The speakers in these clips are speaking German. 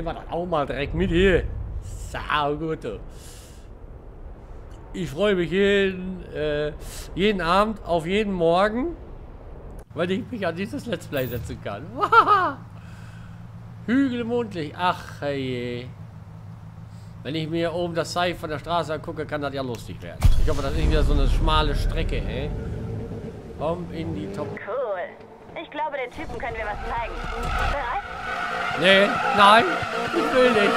nehmen wir das auch mal direkt mit hier. Sau gut. Ich freue mich jeden Abend auf jeden Morgen, weil ich mich an dieses Let's Play setzen kann. Hügelmundlich. Ach je. Wenn ich mir oben das Seil von der Straße angucke, kann das ja lustig werden. Ich hoffe, das ist wieder so eine schmale Strecke, ey. Komm in die Top. Cool. Ich glaube, den Typen können wir was zeigen. Bereit? Nee, nein, ich will nicht.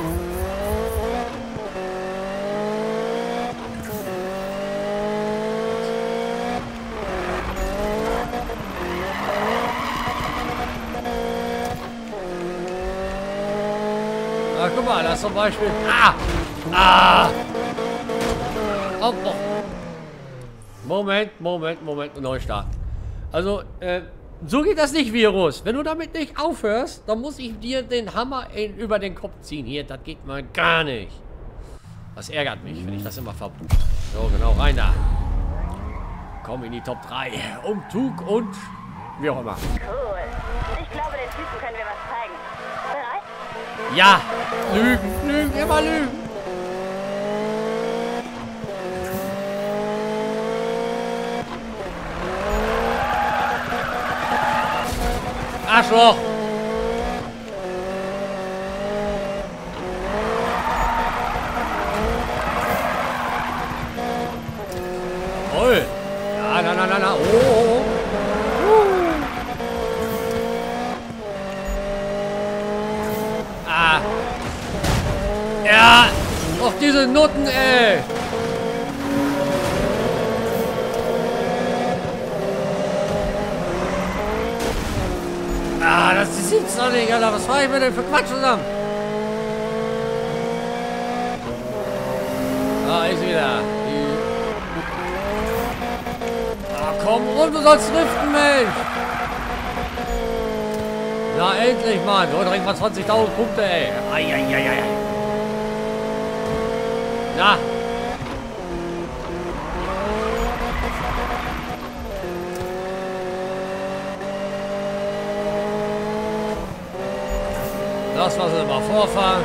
Ah, guck mal, das zum Beispiel. Oh, oh. Moment, Neustart. Also, so geht das nicht, Virus. Wenn du damit nicht aufhörst, dann muss ich dir den Hammer über den Kopf ziehen. Hier, das geht mal gar nicht. Das ärgert mich, wenn ich das immer verbuche. So, genau, rein da. Komm in die Top 3. Umzug und wie auch immer. Cool. Ich glaube, den Typen können wir was zeigen. Bereit? Ja, lügen, immer lügen. Arschloch. Toll. Ja, na. Oh. Ja, auf diese Nutten, ey. Das sieht's doch nicht, Alter. Was war ich mir denn für Quatsch zusammen? Ist wieder. Komm rum, du sollst driften, Mensch. Na, endlich, Mann. So, direkt mal 20.000 Punkte, ey. Eieieiei. Na. Das was wir mal vorfahren.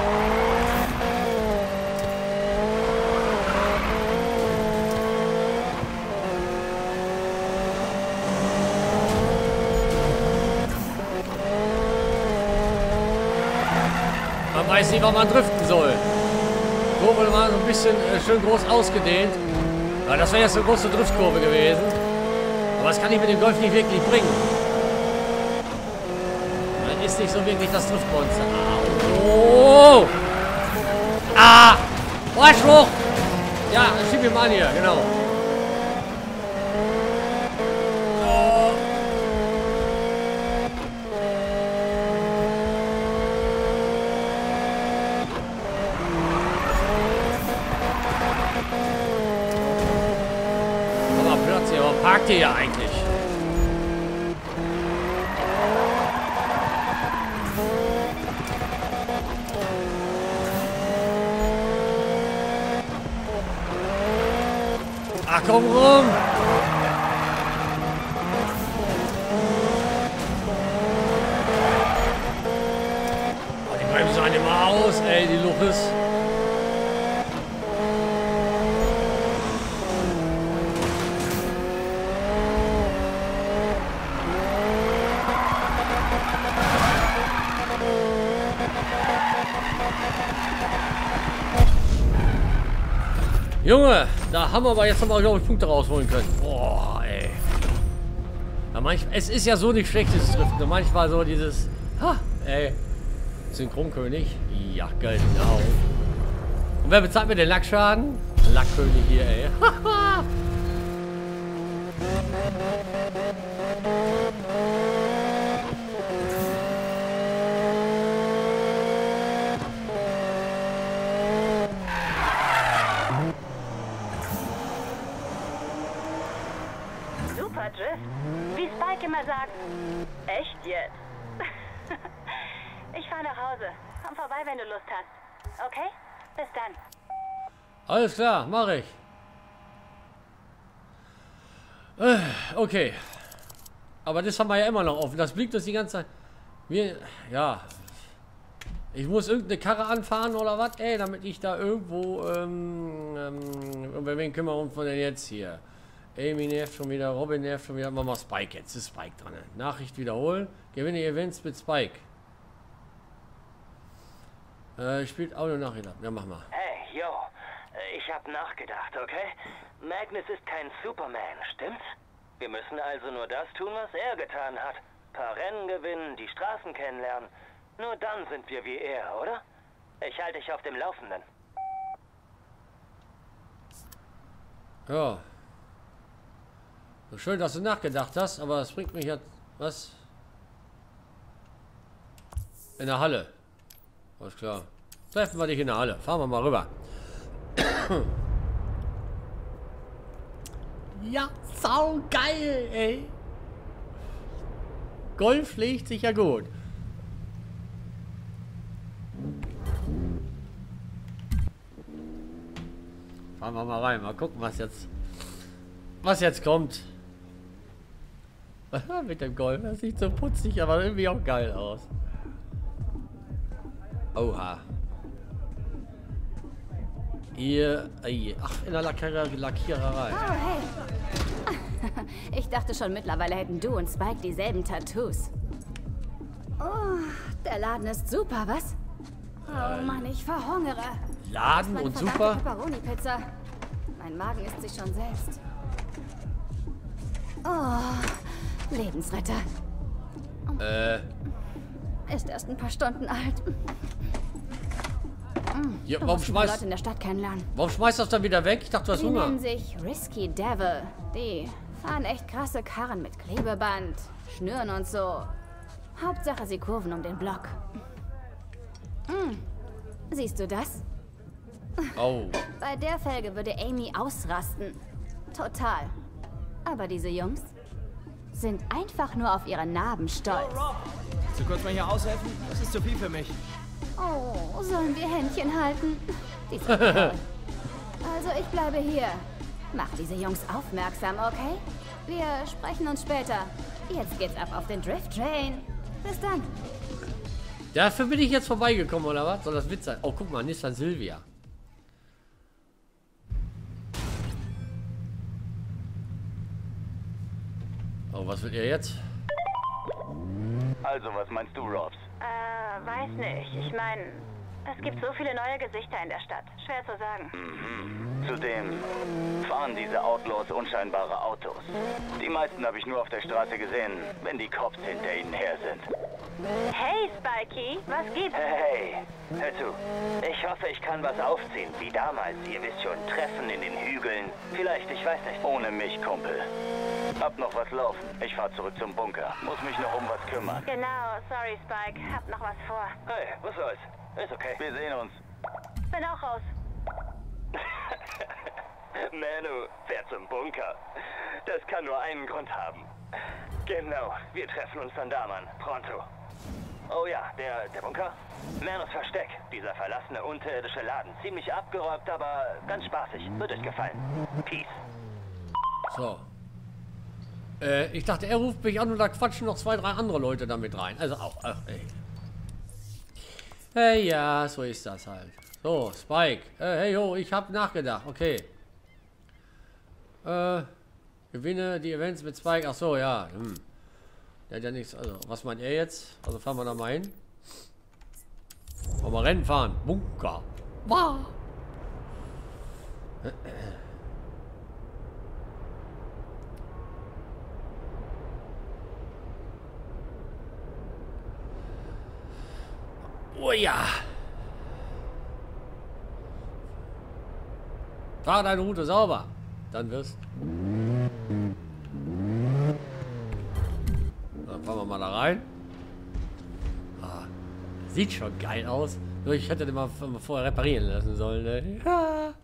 Man weiß nicht, wann man driften soll. Kurve mal so ein bisschen schön groß ausgedehnt. Ja, das wäre jetzt eine große Driftkurve gewesen. Aber das kann ich mit dem Golf nicht wirklich bringen. Ist nicht so wirklich das Driftmonster. Oh! Arschloch! Ja, schieb ihn mal an hier, genau. Oh. Aber Platz hier, aber parkt ihr ja eigentlich? Ach, komm rum! Oh, die Bremsen sahen immer aus, ey, die Luches. Junge, da haben wir aber jetzt nochmal, glaube ich, Punkte rausholen können. Boah, ey. Ja, es ist ja so nicht schlechtes Driften. Manchmal so dieses... ey. Synchronkönig. Ja, genau. Und wer bezahlt mir den Lackschaden? Lackkönig hier, ey. Super Drift. Wie Spike immer sagt. Echt jetzt? Ich fahre nach Hause. Komm vorbei, wenn du Lust hast. Okay? Bis dann. Alles klar, mache ich. Okay. Aber das haben wir ja immer noch offen. Das blieb das die ganze Zeit. Ja. Ich muss irgendeine Karre anfahren oder was, ey, damit ich da irgendwo, über wen kümmern wir uns denn jetzt hier? Amy nervt schon wieder, Robin nervt schon wieder, machen wir Spike jetzt, ist Spike dran. Nachricht wiederholen, gewinne Events mit Spike. Spielt Audio nachgedacht, ja mach mal. Hey, yo, ich hab nachgedacht, okay? Magnus ist kein Superman, stimmt's? Wir müssen also nur das tun, was er getan hat. Paar Rennen gewinnen, die Straßen kennenlernen. Nur dann sind wir wie er, oder? Ich halte dich auf dem Laufenden. Ja. So schön, dass du nachgedacht hast, aber es bringt mich jetzt... Was? In der Halle. Alles klar. Treffen wir dich in der Halle. Fahren wir mal rüber. Ja, sau geil, ey. Golf legt sich ja gut. Fahren wir mal rein, mal gucken, was jetzt kommt. Mit dem Golf, das sieht so putzig, aber irgendwie auch geil aus. Oha. Ihr, ach, in der Lackiererei. Oh, hey. Ich dachte schon, mittlerweile hätten du und Spike dieselben Tattoos. Oh, der Laden ist super, was? Oh Mann, ich verhungere. Laden und super? Pepperoni-Pizza. Mein Magen isst sich schon selbst. Oh, Lebensretter. Ist erst ein paar Stunden alt. Ja, Du warum musst die Leute in der Stadt kennenlernen. schmeißt du das dann wieder weg? Ich dachte, du hast Die Hunger. nennen sich Risky Devil. Die fahren echt krasse Karren mit Klebeband, Schnüren und so. Hauptsache, sie kurven um den Block. Siehst du das? Oh. Bei der Felge würde Amy ausrasten. Total. Aber diese Jungs sind einfach nur auf ihre Narben stolz. Kannst du kurz mal hier aushelfen? Das ist zu viel für mich. Oh, sollen wir Händchen halten? Die sind toll. Also ich bleibe hier. Mach diese Jungs aufmerksam, okay? Wir sprechen uns später. Jetzt geht's ab auf den Drift Train. Bis dann. Dafür bin ich jetzt vorbeigekommen, oder was? Soll das Witz sein? Oh, guck mal, Nissan Silvia. Oh, was will ihr jetzt? Also, was meinst du, Robs? Weiß nicht. Ich meine, es gibt so viele neue Gesichter in der Stadt. Schwer zu sagen. Zudem fahren diese Outlaws unscheinbare Autos. Die meisten habe ich nur auf der Straße gesehen, wenn die Cops hinter ihnen her sind. Hey, Spikey, was gibt's? Hey, hör zu. Ich hoffe, ich kann was aufziehen, wie damals. Ihr wisst schon, Treffen in den Hügeln. Vielleicht, ich weiß nicht. Ohne mich, Kumpel. Hab noch was laufen. Ich fahr zurück zum Bunker. Muss mich noch um was kümmern. Genau, sorry, Spike. Hab noch was vor. Hey, was soll's? Ist okay. Wir sehen uns. Bin auch raus. Manu fährt zum Bunker. Das kann nur einen Grund haben. Genau, wir treffen uns dann da, Mann. Pronto. Oh ja, der Bunker? Manus Versteck. Dieser verlassene unterirdische Laden. Ziemlich abgeräumt, aber ganz spaßig. Wird euch gefallen. Peace. So. Ich dachte, er ruft mich an und da quatschen noch 2, 3 andere Leute damit rein. Also auch, ach ey. Hey, ja, so ist das halt. So, Spike. Hey, yo, ich hab nachgedacht. Okay. Gewinne die Events mit Spike. Ach so, ja. Der hat ja nichts. Also, was meint er jetzt? Also, fahren wir da mal hin. Wollen wir Rennen fahren? Bunker. Wow. Oh ja. Fahr deine Route sauber. Dann wirst. Dann fahren wir mal da rein. Ah, sieht schon geil aus. Nur ich hätte den mal vorher reparieren lassen sollen. Ne? Ja.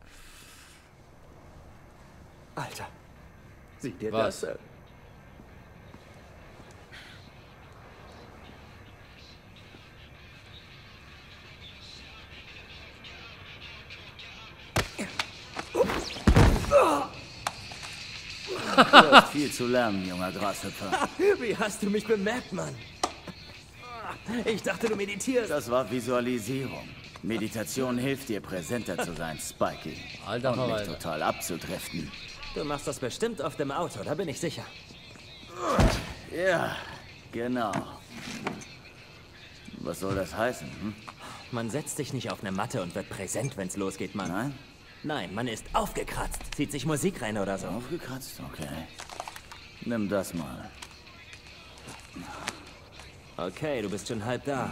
Alter, sieh dir Was? das an. Du hast viel zu lernen, junger Grashüpfer. Wie hast du mich bemerkt, Mann? Ich dachte, du meditierst. Das war Visualisierung. Meditation hilft dir, präsenter zu sein, Spikey. Alter und nicht Verwalter. total abzudriften. Du machst das bestimmt auf dem Auto, da bin ich sicher. Ja, genau. Was soll das heißen? Hm? Man setzt sich nicht auf eine Matte und wird präsent, wenn's losgeht, Mann. Nein? Nein, man ist aufgekratzt. Zieht sich Musik rein oder so. Aufgekratzt? Okay. Nimm das mal. Okay, du bist schon halb da.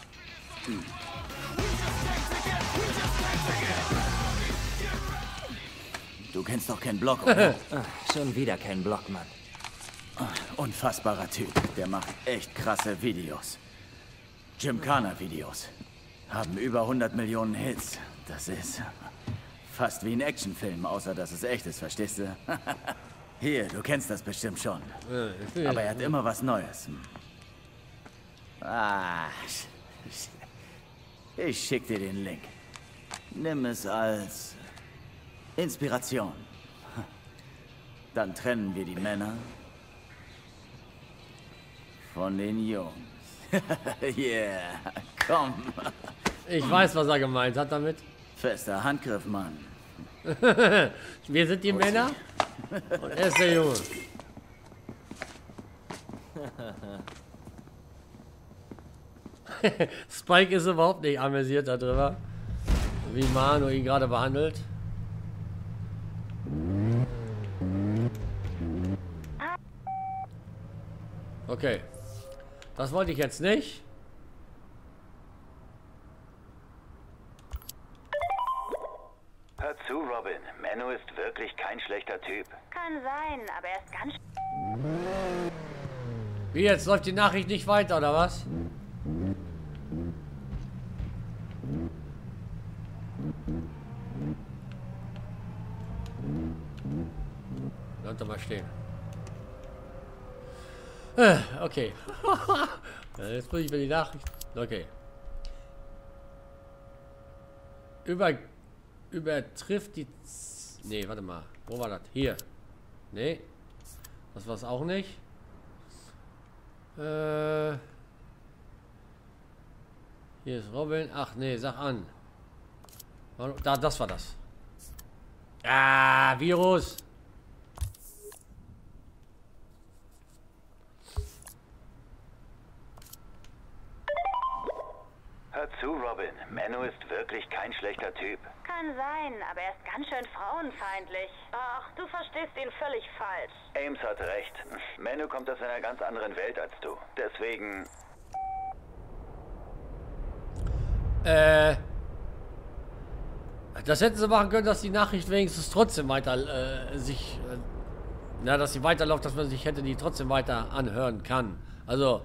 Du kennst doch Ken Block, oder? Schon wieder kein Block, Mann. Unfassbarer Typ. Der macht echt krasse Videos. Gymkhana-Videos. Haben über 100 Millionen Hits. Das ist fast wie ein Actionfilm, außer dass es echt ist, verstehst du? Hier, du kennst das bestimmt schon. Aber er hat immer was Neues. Ich schick dir den Link. Nimm es als Inspiration. Dann trennen wir die Männer von den Jungs. Yeah, komm. Ich weiß, was er gemeint hat damit. Fester Handgriff, Mann. Wir sind die Männer und er ist der Junge. Spike ist überhaupt nicht amüsiert darüber, wie Manu ihn gerade behandelt. Okay. Das wollte ich jetzt nicht. Hör zu, Robin. Menno ist wirklich kein schlechter Typ. Kann sein, aber er ist ganz... Wie jetzt? Läuft die Nachricht nicht weiter, oder was? Lass doch mal stehen. Okay. Jetzt muss ich mir die Nachricht... Okay. Übertrifft die... Nee, warte mal. Wo war das? Hier. Nee. Das war's auch nicht. Hier ist Robin. Ach nee, sag an. Da, das war das. Ah, Virus. Hör zu, Robin. Menno ist wirklich kein schlechter Typ. Kann sein, aber er ist ganz schön frauenfeindlich. Ach, du verstehst ihn völlig falsch. Ames hat recht. Menno kommt aus einer ganz anderen Welt als du. Deswegen... Das hätten sie machen können, dass die Nachricht wenigstens trotzdem weiter dass sie weiterläuft, dass man sich hätte die trotzdem weiter anhören kann. Also,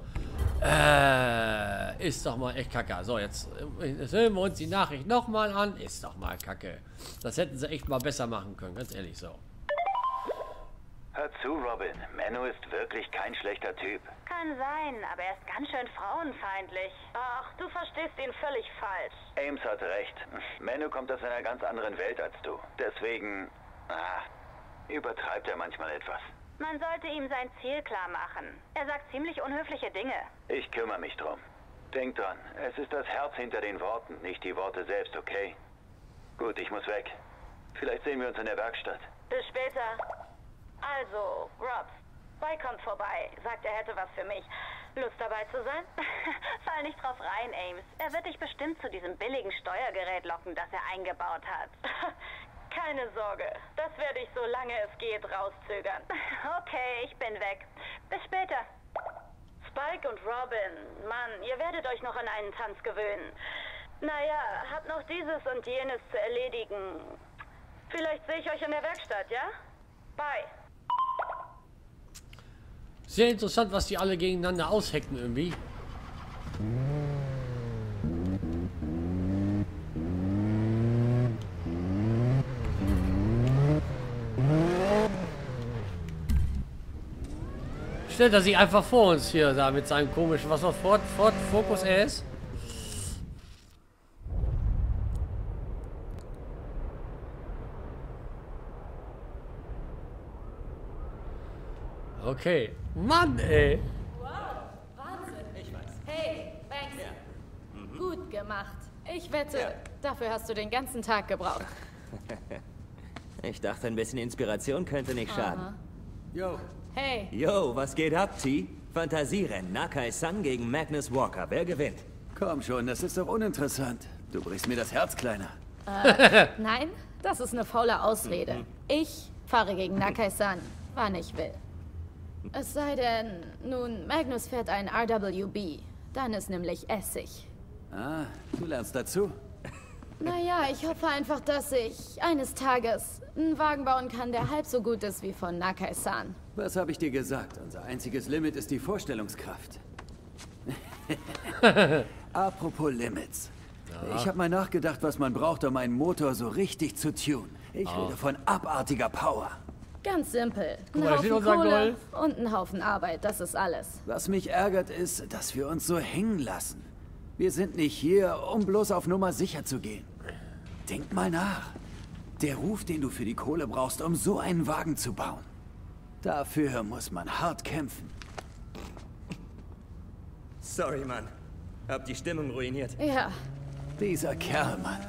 ist doch mal echt kacke. So, jetzt hören wir uns die Nachricht nochmal an. Ist doch mal kacke. Das hätten sie echt mal besser machen können, ganz ehrlich so. Hör zu, Robin. Menno ist wirklich kein schlechter Typ. Kann sein, aber er ist ganz schön frauenfeindlich. Ach, du verstehst ihn völlig falsch. Ames hat recht. Menno kommt aus einer ganz anderen Welt als du. Deswegen... übertreibt er manchmal etwas. Man sollte ihm sein Ziel klar machen. Er sagt ziemlich unhöfliche Dinge. Ich kümmere mich drum. Denk dran, es ist das Herz hinter den Worten, nicht die Worte selbst, okay? Gut, ich muss weg. Vielleicht sehen wir uns in der Werkstatt. Bis später. Also, Rob, Spike kommt vorbei. Sagt, er hätte was für mich. Lust dabei zu sein? Fall nicht drauf rein, Ames. Er wird dich bestimmt zu diesem billigen Steuergerät locken, das er eingebaut hat. Keine Sorge, das werde ich, solange es geht, rauszögern. Okay, ich bin weg. Bis später. Spike und Robin, Mann, ihr werdet euch noch an einen Tanz gewöhnen. Naja, habt noch dieses und jenes zu erledigen. Vielleicht sehe ich euch in der Werkstatt, ja? Bye. Sehr interessant, was die alle gegeneinander aushacken irgendwie. Stellt er sich einfach vor uns hier da mit seinem komischen, was war Ford Focus RS? Okay. Mann, ey. Wow, Wahnsinn. Ich weiß. Hey, Bank, Ich wette, dafür hast du den ganzen Tag gebraucht. Ich dachte, ein bisschen Inspiration könnte nicht schaden. Yo, Hey, Yo, was geht ab, T? Fantasierennen, Nakai-san gegen Magnus Walker. Wer gewinnt? komm schon, das ist doch uninteressant. Du brichst mir das Herz, Kleiner. nein, das ist eine faule Ausrede. Ich fahre gegen Nakai-san, wann ich will. Es sei denn, nun, Magnus fährt ein RWB. Dann ist nämlich Essig. Ah, du lernst dazu. Naja, ich hoffe einfach, dass ich eines Tages einen Wagen bauen kann, der halb so gut ist wie von Nakai-san. Was habe ich dir gesagt? Unser einziges Limit ist die Vorstellungskraft. Apropos Limits. Ja. Ich habe mal nachgedacht, was man braucht, um einen Motor so richtig zu tunen. Ich rede von abartiger Power. Ganz simpel. Ein mal, da steht Haufen unser Kohle Golf. und ein Haufen Arbeit, das ist alles. Was mich ärgert, ist, dass wir uns so hängen lassen. Wir sind nicht hier, um bloß auf Nummer sicher zu gehen. Denk mal nach. Der Ruf, den du für die Kohle brauchst, um so einen Wagen zu bauen. Dafür muss man hart kämpfen. Sorry, Mann. Hab die Stimmung ruiniert. Ja, Dieser Kerl, Mann.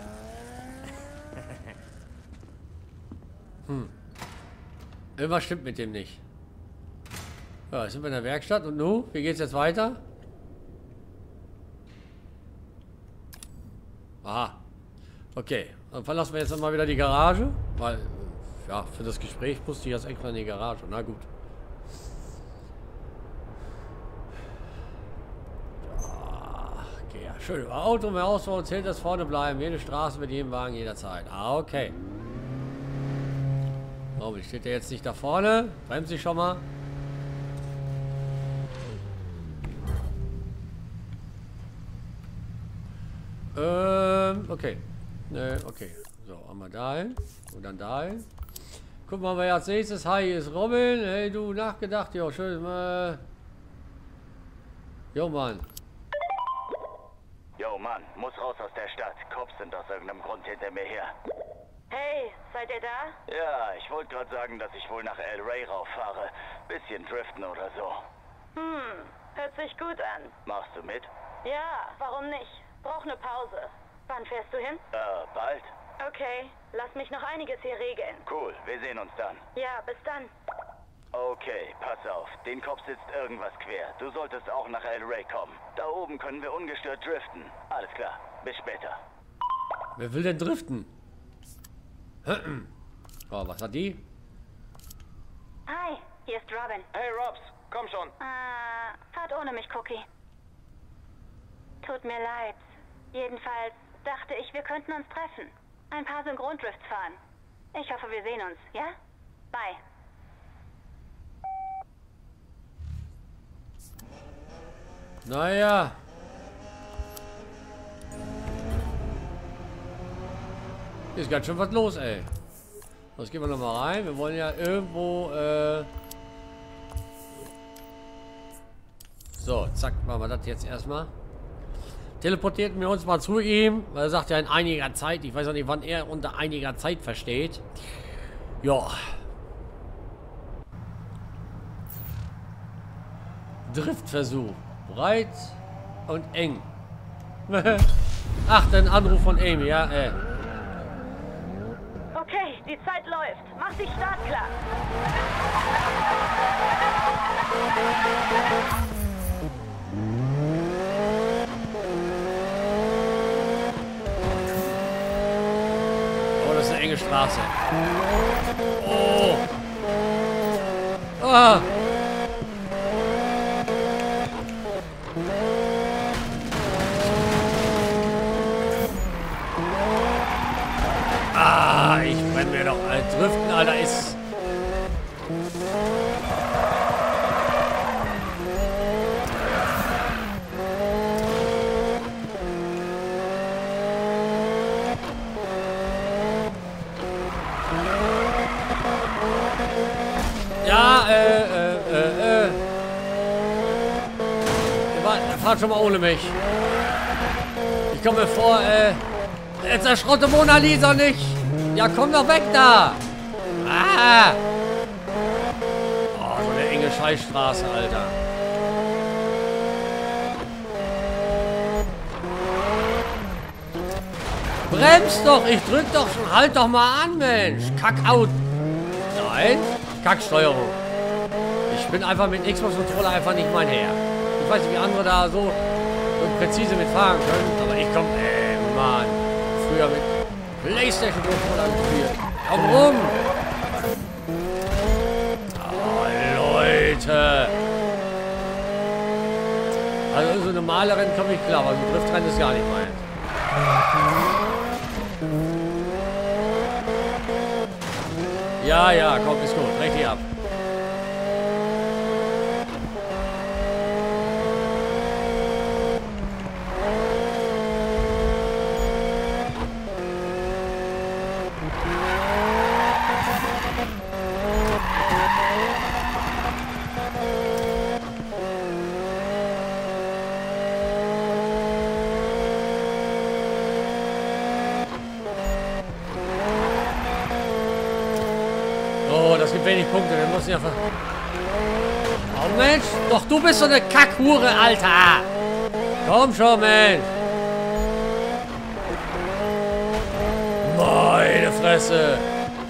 Irgendwas stimmt mit dem nicht. Ja, jetzt sind wir in der Werkstatt und nu? Wie geht's jetzt weiter? Aha. Okay, dann verlassen wir jetzt mal wieder die Garage, weil, ja, für das Gespräch musste ich jetzt extra in die Garage. Na gut. Okay, ja, schön. Auto mehr Ausbau, zählt das vorne bleiben. Jede Straße mit jedem Wagen jederzeit. Ah, okay. Oh, wie steht der jetzt nicht da vorne? Bremst sich schon mal. Okay. Okay. So, einmal dahin. Und dann dahin. Gucken wir mal, als nächstes. Hi, hier ist Robin. Hey, du, nachgedacht? Jo, schön. Jo, Mann. Yo, Mann, muss raus aus der Stadt. Cops sind aus irgendeinem Grund hinter mir her. Hey, seid ihr da? Ja, ich wollte gerade sagen, dass ich wohl nach El Rey rauffahre. Bisschen driften oder so. Hört sich gut an. Machst du mit? Ja, warum nicht? Brauch eine Pause. Wann fährst du hin? Bald. Okay, lass mich noch einiges hier regeln. Cool, wir sehen uns dann. Ja, bis dann. Okay, pass auf. Den Kopf sitzt irgendwas quer. Du solltest auch nach El Rey kommen. Da oben können wir ungestört driften. Alles klar, bis später. Wer will denn driften? Oh, was hat die? Hi, hier ist Robin. Hey, Robs, komm schon. Fahrt ohne mich, Cookie. Tut mir leid. Jedenfalls dachte ich, wir könnten uns treffen. Ein paar Synchrondrifts fahren. Ich hoffe, wir sehen uns, ja? Bye. Naja. Ist ganz schön was los, ey. Jetzt gehen wir noch mal rein. Wir wollen ja irgendwo, So, zack, machen wir das jetzt erstmal. Teleportierten wir uns mal zu ihm, weil er sagt ja in einiger Zeit. Ich weiß auch nicht, wann er unter einiger Zeit versteht. Ja. Driftversuch. Breit und eng. Ach, ein Anruf von Amy, ja, Okay, die Zeit läuft. Mach dich startklar. Oh, das ist eine enge Straße. Oh. Ah. Ah, ich brenne mir doch. Driften, Alter, ist... Ja, fahrt schon mal ohne mich. Ich komme mir vor, jetzt erschrotte Mona Lisa nicht. Ja, komm doch weg da. Ah. Oh, so eine enge Scheißstraße, Alter. Bremst doch, ich drück doch schon. Halt doch mal an, Mensch. Kackout. Nein, Kacksteuerung. Ich bin einfach mit Xbox-Controller einfach nicht mein Herr. Ich weiß nicht, wie andere da so präzise mitfahren können, aber ich komme, Mann. Früher mit PlayStation-Controller gespielt. Komm rum. Oh, Leute. Also so eine Malerin komme ich klar, aber so Driftrennen ist gar nicht meins. Ja, ja, komm, ist gut. Richtig ab. Das gibt wenig Punkte, wir müssen ja... Oh Mensch, doch du bist so eine Kackhure, Alter! Komm schon, Mensch! Meine Fresse!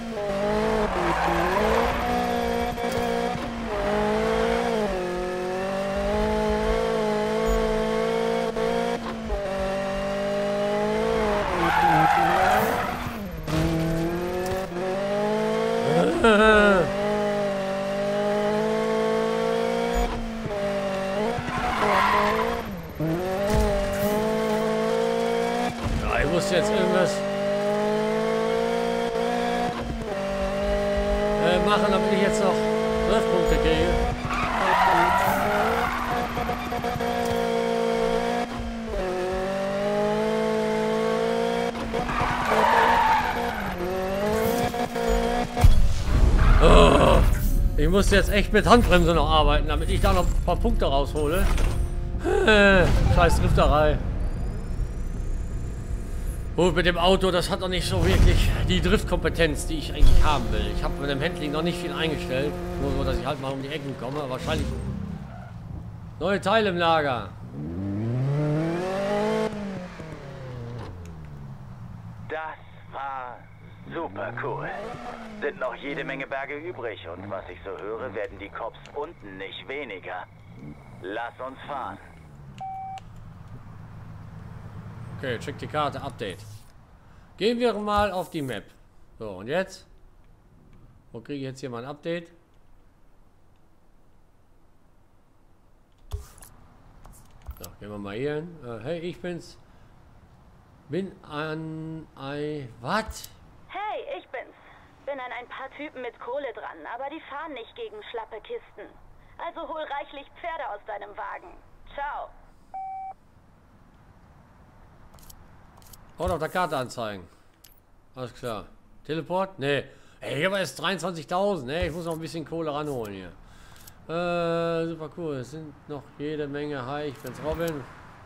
Ja, ich muss jetzt irgendwas machen, damit ich jetzt noch 12 Punkte kriege. Oh, ich muss jetzt echt mit Handbremse noch arbeiten, damit ich da noch ein paar Punkte raushole. Scheiß Drifterei. Gut, mit dem Auto, das hat noch nicht so wirklich die Driftkompetenz, die ich eigentlich haben will. Ich habe mit dem Handling noch nicht viel eingestellt. Nur so, dass ich halt mal um die Ecken komme. Wahrscheinlich neue Teile im Lager. Das war super cool. Sind noch jede Menge Berge übrig und was ich so höre, werden die Cops unten nicht weniger. Lass uns fahren. Okay, check die Karte, Update. Gehen wir mal auf die Map. So, und jetzt? Wo kriege ich jetzt hier mal ein Update? So, gehen wir mal hier hin. Hey, ich bin's. Bin an was? Hey, ich bin's. Bin an ein paar Typen mit Kohle dran, aber die fahren nicht gegen schlappe Kisten. Also hol reichlich Pferde aus deinem Wagen. Ciao. Oder auf der Karte anzeigen. Alles klar. Teleport? Nee. Ey, ich habe erst 23.000. Nee, ich muss noch ein bisschen Kohle ranholen hier. Super cool. Es sind noch jede Menge. Hi, ich bin's Robin.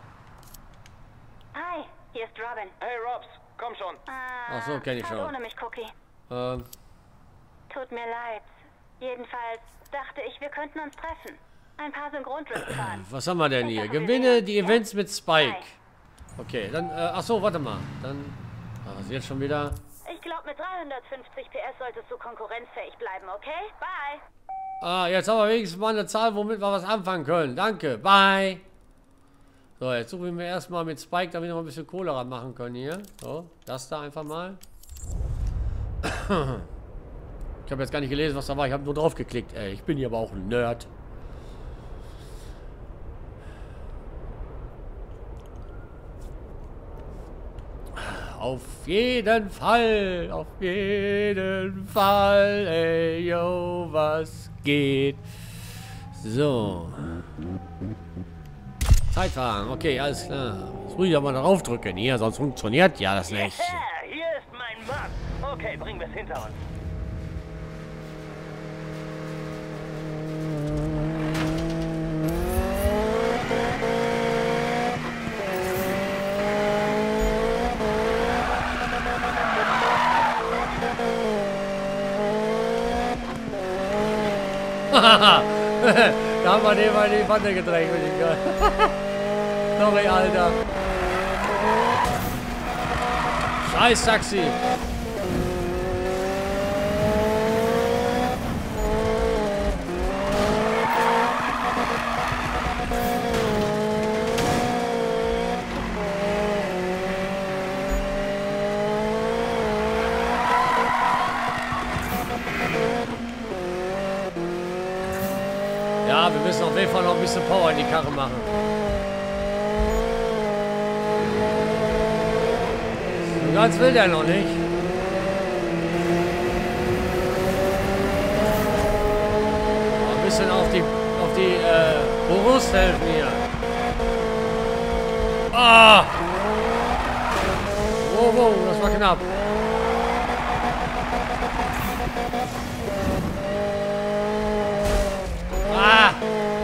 Hi, hier ist Robin. Hey, Robs, komm schon. Ach so, kenn ich schon. Ohne mich, Cookie. Tut mir leid. Jedenfalls dachte ich, wir könnten uns treffen. Ein paar Synchrondrift fahren. Was haben wir denn hier? Gewinne die Events mit Spike. Okay, dann, ach so, warte mal. Dann, was ist jetzt schon wieder? Ich glaube, mit 350 PS solltest du konkurrenzfähig bleiben, okay? Bye. Ah, jetzt haben wir wenigstens mal eine Zahl, womit wir was anfangen können. Danke, bye. So, jetzt suchen wir erstmal mit Spike, damit wir noch ein bisschen Kohle ranmachen können hier. So, das da einfach mal. Ich habe jetzt gar nicht gelesen, was da war. Ich habe nur drauf geklickt. Ey, ich bin hier aber auch ein Nerd. Auf jeden Fall, ey, yo, was geht? So. Zeitfahren, okay, alles klar. Jetzt muss ich aber darauf drücken hier, sonst funktioniert ja das nicht. Yeah, hier ist mein Mann. Okay, bringen wir es hinter uns. Da haben wir den mal in die Pfanne gedrängt mit dem Geil. Sorry, Alter. Scheiß Taxi. Ja, wir müssen auf jeden Fall noch ein bisschen Power in die Karre machen. So ganz will der noch nicht. Ein bisschen auf die Brust helfen hier. Ah! Wow, wow, das war knapp. Ah!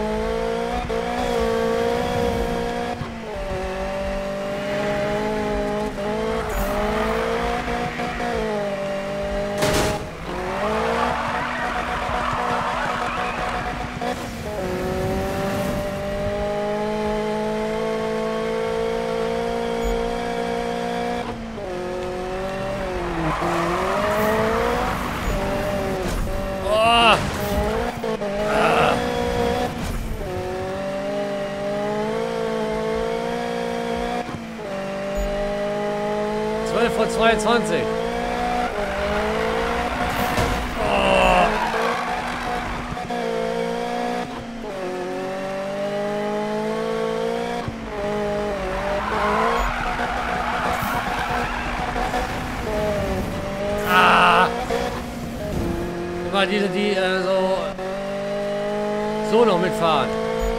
Oh! 12 von 22. Immer diese, die so noch mitfahren.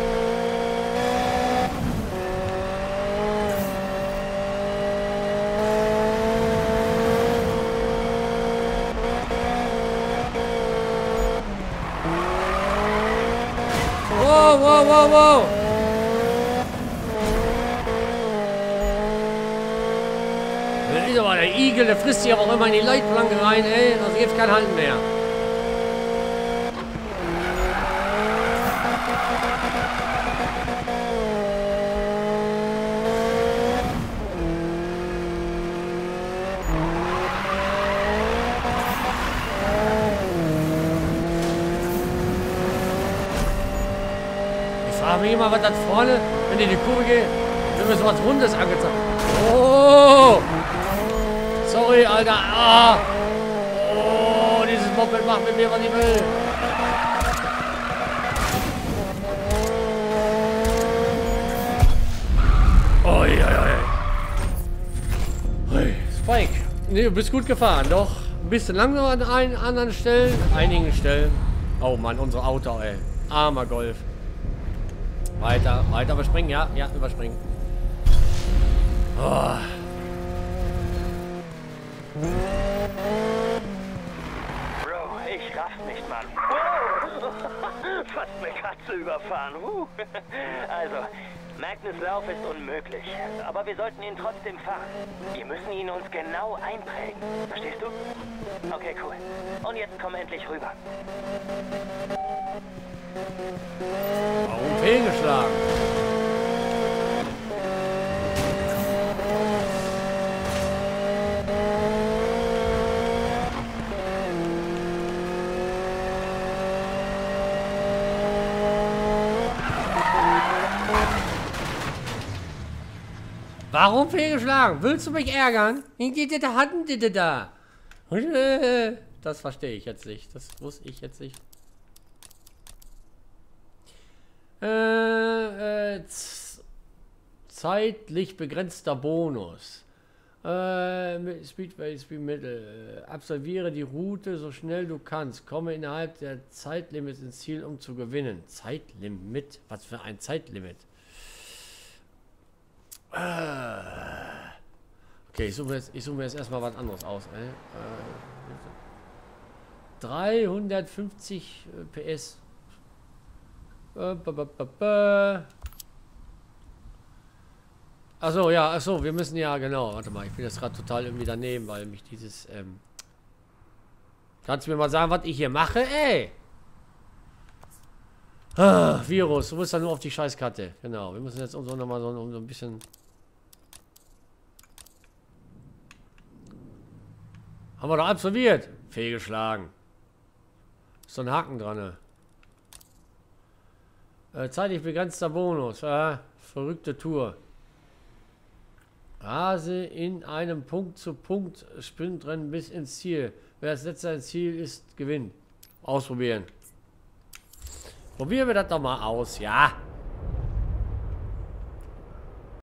Wow, wow, wow, wow. Der Igel, der frisst sich aber auch immer in die Leitplanke rein, ey. Also gibt's kein Halten mehr. Ich frage mich immer, was das vorne, wenn die Kurve geht, wenn mir so was Rundes angezeigt. Oh! Sorry, Alter. Ah! Oh, dieses Moped macht mit mir, was ich will. Oi, oi, oi. Spike. Nee, du bist gut gefahren, doch. Ein bisschen langsamer an anderen Stellen, einigen Stellen. Oh Mann, unsere Auto, ey. Armer Golf. Weiter, weiter überspringen, ja, überspringen. Oh. Bro, ich raff nicht, Mann. Wow. Fast eine Katze überfahren. Also, Magnus Lauf ist unmöglich, aber wir sollten ihn trotzdem fahren. Wir müssen ihn uns genau einprägen. Verstehst du? Okay, cool. Und jetzt komm endlich rüber. Warum fehlgeschlagen? Warum fehlgeschlagen? Willst du mich ärgern? Da. Das verstehe ich jetzt nicht. Das wusste ich jetzt nicht. Zeitlich begrenzter Bonus. Speedway, Speedmittel. Absolviere die Route so schnell du kannst. Komme innerhalb der Zeitlimits ins Ziel, um zu gewinnen. Zeitlimit? Was für ein Zeitlimit? Okay, ich suche mir jetzt erstmal was anderes aus. 350 PS. Achso, ja, achso, wir müssen ja, genau. Warte mal, ich bin jetzt gerade total irgendwie daneben, weil mich dieses, kannst du mir mal sagen, was ich hier mache, ey? Ah, Virus, du musst dann nur auf die Scheißkarte. Genau, wir müssen jetzt uns nochmal so ein bisschen... Haben wir doch absolviert. Fehlgeschlagen. Ist so ein Haken dran. Zeitlich begrenzter Bonus. Verrückte Tour. Rase in einem Punkt-zu-Punkt-Sprintrennen bis ins Ziel. Wer das letzte Ziel ist, gewinnt. Ausprobieren. Probieren wir das doch mal aus, ja.